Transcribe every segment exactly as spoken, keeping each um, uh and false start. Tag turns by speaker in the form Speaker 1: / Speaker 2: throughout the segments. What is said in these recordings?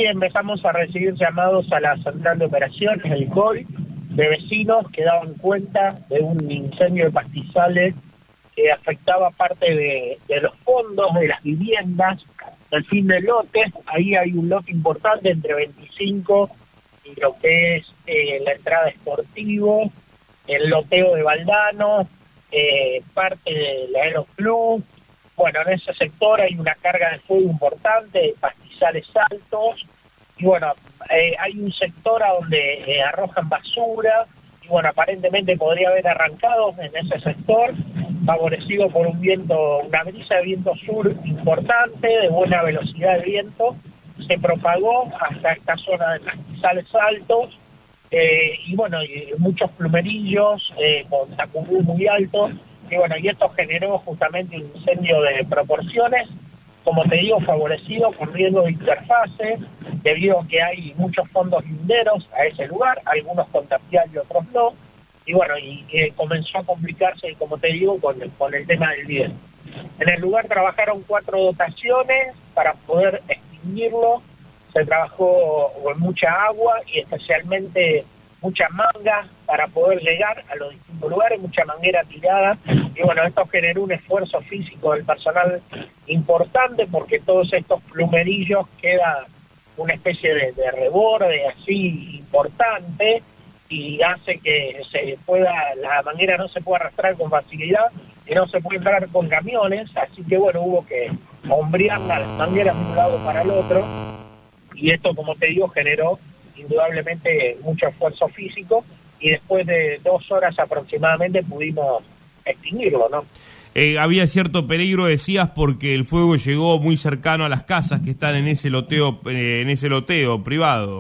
Speaker 1: empezamos a recibir llamados a la central de operaciones, el C O I, de vecinos que daban cuenta de un incendio de pastizales que afectaba parte de, de los fondos, de las viviendas, del fin del lote. Ahí hay un lote importante entre veinticinco y lo que es eh, la entrada de Sportivo, el loteo de Valdano, eh, parte del Aeroclub. Bueno, en ese sector hay una carga de fuego importante, de pastizales altos, y bueno, eh, hay un sector a donde eh, arrojan basura, y bueno, aparentemente podría haber arrancado en ese sector, favorecido por un viento, una brisa de viento sur importante, de buena velocidad de viento, se propagó hasta esta zona de pastizales altos, eh, y bueno, y muchos plumerillos eh, con sacudú muy altos, y bueno, y esto generó justamente un incendio de proporciones, como te digo, favorecido por riesgo de interfase, debido a que hay muchos fondos linderos a ese lugar, algunos con tapial y otros no, y bueno, y eh, comenzó a complicarse, como te digo, con el, con el tema del viento. En el lugar trabajaron cuatro dotaciones para poder extinguirlo, se trabajó con mucha agua y especialmente mucha manga para poder llegar a los distintos lugares, mucha manguera tirada, y bueno, esto generó un esfuerzo físico del personal importante porque todos estos plumerillos queda una especie de, de reborde así importante y hace que se pueda, la manguera no se pueda arrastrar con facilidad y no se puede entrar con camiones, así que bueno, hubo que hombrear las mangueras de un lado para el otro, y esto, como te digo, generó indudablemente mucho esfuerzo físico, y después de dos horas aproximadamente pudimos extinguirlo, ¿no?
Speaker 2: Eh, había cierto peligro, decías, porque el fuego llegó muy cercano a las casas que están en ese loteo, eh, en ese loteo privado.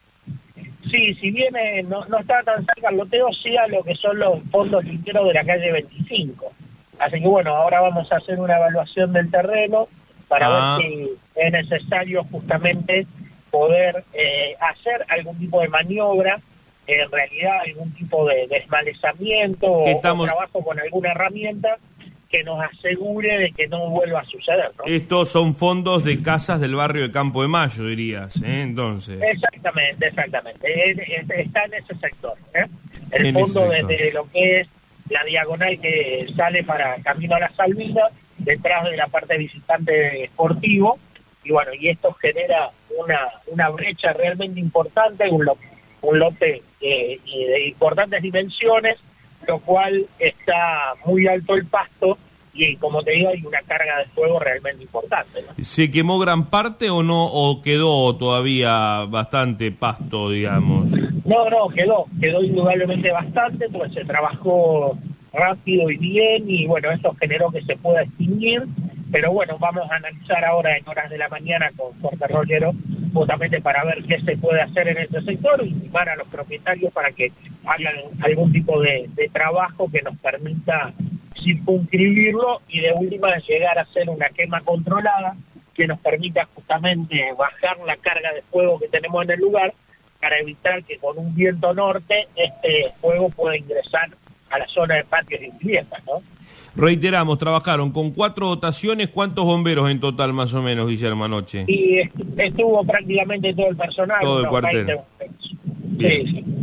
Speaker 1: Sí, si bien eh, no, no estaba tan cerca el loteo, sí a lo que son los fondos linderos de la calle veinticinco. Así que bueno, ahora vamos a hacer una evaluación del terreno para ah. ver si es necesario justamente poder eh, hacer algún tipo de maniobra, eh, en realidad algún tipo de desmalezamiento o,
Speaker 2: estamos...
Speaker 1: o trabajo con alguna herramienta que nos asegure de que no vuelva a suceder, ¿no?
Speaker 2: Estos son fondos de casas del barrio de Campo de Mayo, dirías, ¿eh? Entonces.
Speaker 1: Exactamente, exactamente. Es, es, está en ese sector, ¿eh? El
Speaker 2: en
Speaker 1: fondo desde lo que es la diagonal que sale para Camino a la Salvina, detrás de la parte visitante Sportivo, y bueno, y esto genera una una brecha realmente importante, un lote, un lote eh, de importantes dimensiones, lo cual está muy alto el pasto y, como te digo, hay una carga de fuego realmente importante, ¿no?
Speaker 2: ¿Se quemó gran parte o no, o quedó todavía bastante pasto, digamos?
Speaker 1: No, no, quedó, quedó indudablemente bastante, pues se trabajó rápido y bien, y bueno, eso generó que se pueda extinguir, pero bueno, vamos a analizar ahora en horas de la mañana con Jorge Rollero, justamente para ver qué se puede hacer en este sector, y intimar a los propietarios para que hagan algún tipo de, de trabajo que nos permita circunscribirlo y de última llegar a hacer una quema controlada que nos permita justamente bajar la carga de fuego que tenemos en el lugar para evitar que con un viento norte este fuego pueda ingresar a la zona de patios y viviendas, ¿no?
Speaker 2: Reiteramos, trabajaron con cuatro dotaciones. ¿Cuántos bomberos en total, más o menos, Guillermo, anoche?
Speaker 1: Y estuvo prácticamente todo el personal.
Speaker 2: Todo el cuartel.
Speaker 1: Sí, sí.